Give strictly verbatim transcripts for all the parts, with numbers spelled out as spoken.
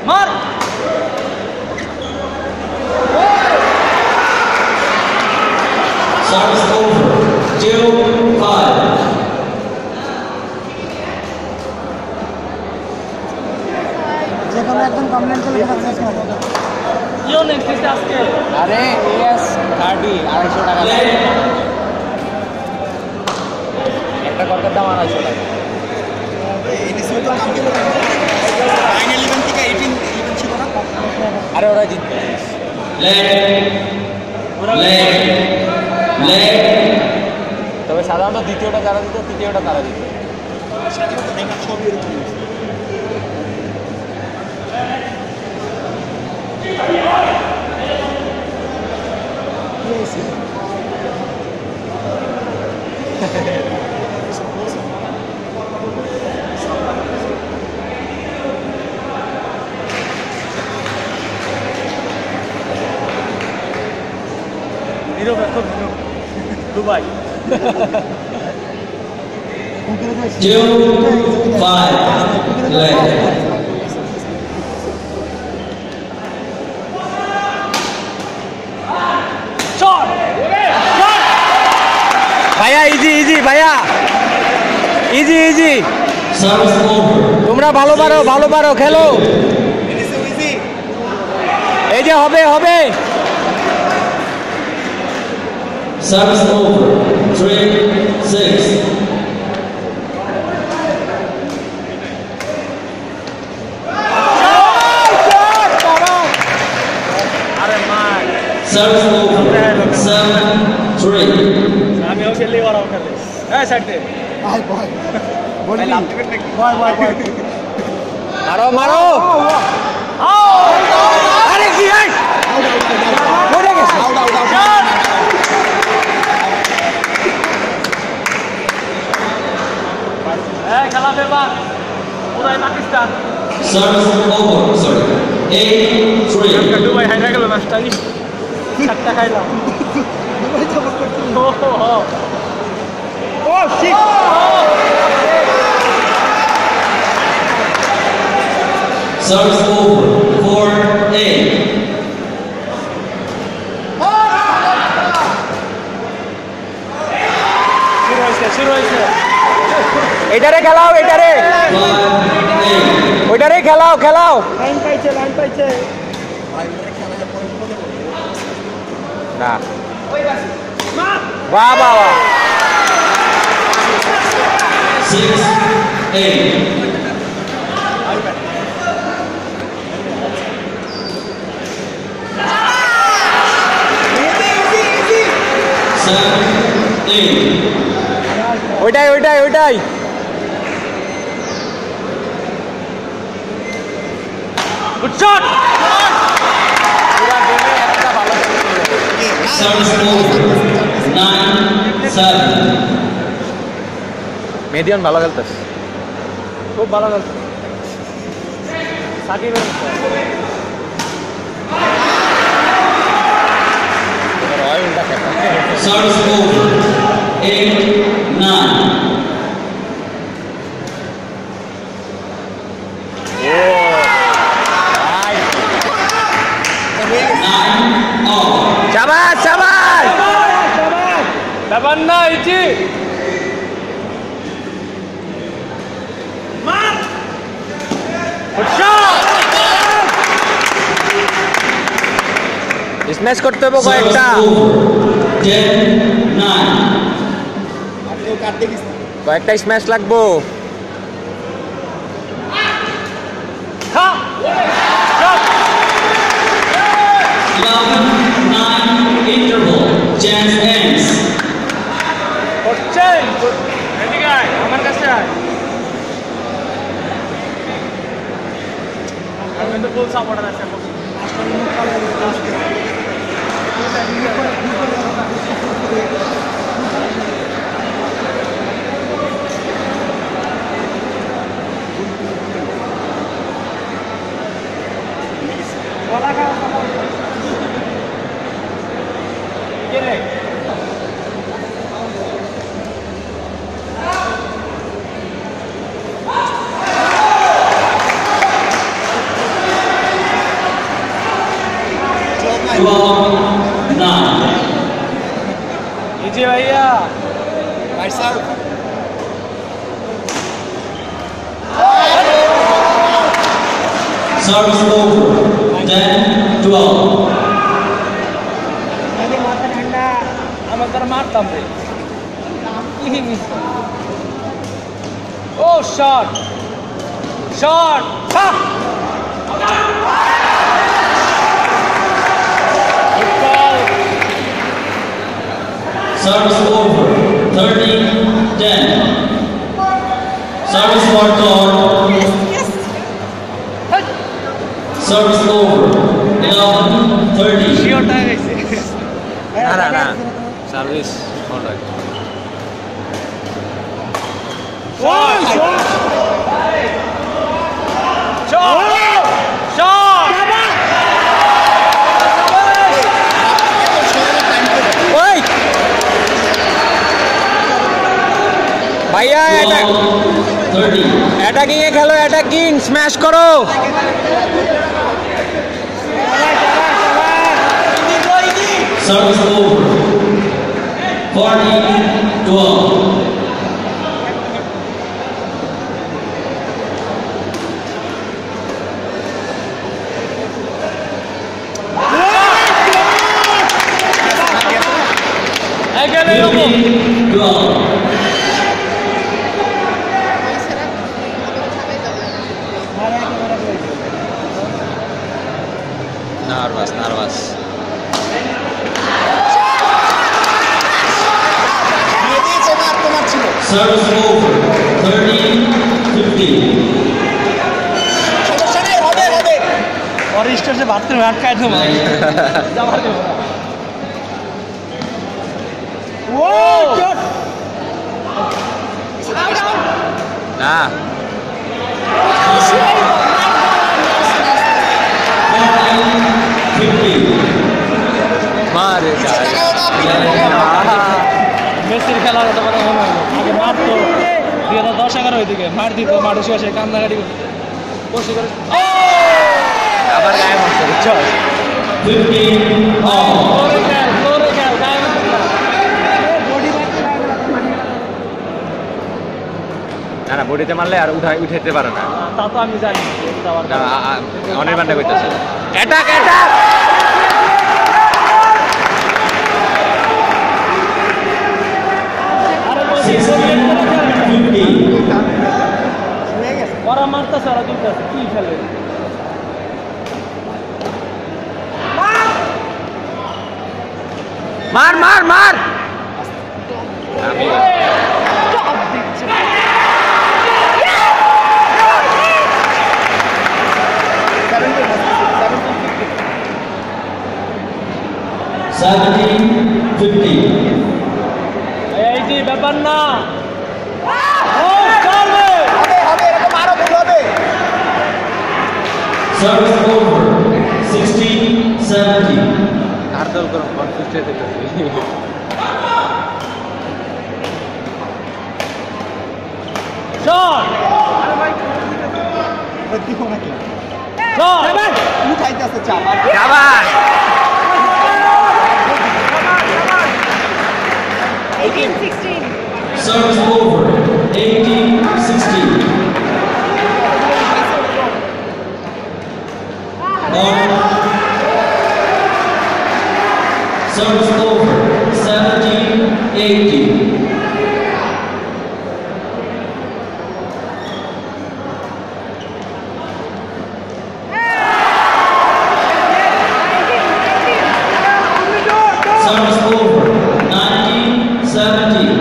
মার Service over. Two five. যেখানে একদম কমপ্লেন্ট করলে সাকসেস হবে ইও নেক্সট আজকে আরে এস থার্টি আড়াইশো টাকা একটা কর্কের দাম আড়াইশো টাকা আরে ওরা জিতবে তবে সাধারণত দ্বিতীয়টা তারা দিত তৃতীয়টা তারা দিত Dubai Two five. Left. Shot ভাইয়া ইজি ইজি ভাইয়া ইজি ইজি Service over. তোমরা ভালো পারো ভালো পারো খেলো এই যে হবে হবে Service over. Three six. Service over. Seven three. আমি ও খেলি ওরাও খেলে হ্যাঁ সাইডে ভাই ভাই বলি ভাই ভাই ভাই মারো মারো আরে কি এই পড়ে গেছে হ্যাঁ খেলা ফেরবা পুরাই Pakistan Service over. Sorry. Eight three. Dubai হাইরা গেল ম্যাচটা সাতটা খাইলাম ও ও shit Service over. Four eight. শুরু হয়েছে শুরু হয়েছে এটারে খেলাও এটারে Five eight. ওইটারে খেলাও খেলাও লাইন পাইছে লাইন পাইছে না বাহ বাহ বাহ Six eight. Seven eight. ওইটাই ওইটাই ওইটাই good shot Service over. Nine seven. মেডিয়ান ভালো খেলতেছে খুব ভালো খেলছে সাকিবের Service over. Eight nine. Nine all. শাবাশ শাবাশ ব্যাপার না ইজি মার গুড শট স্ম্যাশ করতে হবে কয়েকটা Service over. Ten nine. কয়েকটা স্ম্যাশ লাগবো হ্যাঁ shot Eleven nine interval. Chance ends. হচ্ছে এদিকে আয় আমার কাছে আয় আমি কিন্তু ফুল সাপোর্টার আছে বলা খাওয়া কে রে twelve nine. नीचे भैया भाई साहब Service over. ten twelve. I'm gonna mark them. Oh, shot! Shot! Ha! Good ball. Service over. thirteen ten. Service for Thor. Service over. eleven thirty. Sure time is না না না service alright Shot! Shot! Shot! Shot! ওই ভাইয়া attack thirty. Attacking এ খেলো attacking smash করো Service over. forty twelve. fifteen twelve. Nervous nervous Service over. thirteen fifteen. और store से बात करें अटका दूँ जमा दे वो না fifteen. মারে মেসির খেলার কথা মনে হলো আগে মারতো দুই হাজার দশ এগারো ওইদিকে মার দিত মাঠে শুয়ে শুয়ে কান্নাকাটি বসে করে আবার গায়ে মারছে বুঝছো fifteen all. ফ্লোরে খেল ফ্লোরে খেল গায়ে না না বডিতে মারলে আর উঠাই উঠাইতে পারে না তা তো আমি জানি অনির্বাণটা করতেছে অ্যাটাক অ্যাটাক sixteen fifteen. ওরা মারতেছে ওরা দুলতেছে কি খেলে মার মার মার আমি seventeen fifteen. এই যে ব্যাপার না ও চলবে হবে হবে এরকম আরো ভুল হবে Service over. sixteen seventeen. আর দল করো কনফিউজ হয়ে যেতেছি শট দেখো নাকি শট উঠাইতেছে চাপ আবার eighteen sixteen. Service over. eighteen sixteen. Or service over. seventeen eighteen. Service over. nineteen seventeen.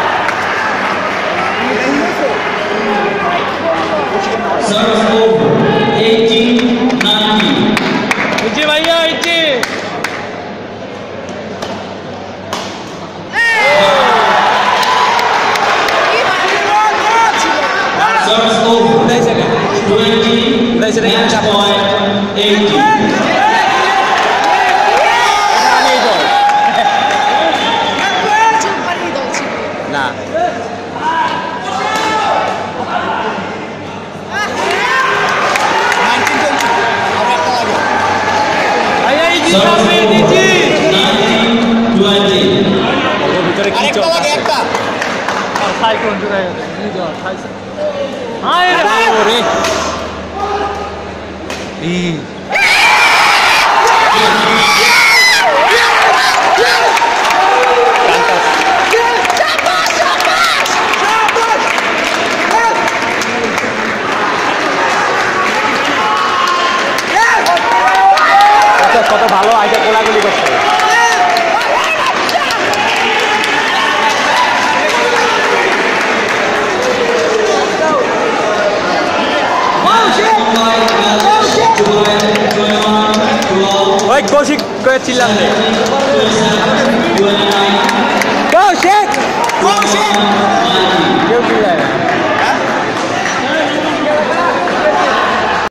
Service over. ওরে ই কত ভালো আইটা কোলাগুলি করছে ওই কৌশিক করে চিল্লাম রে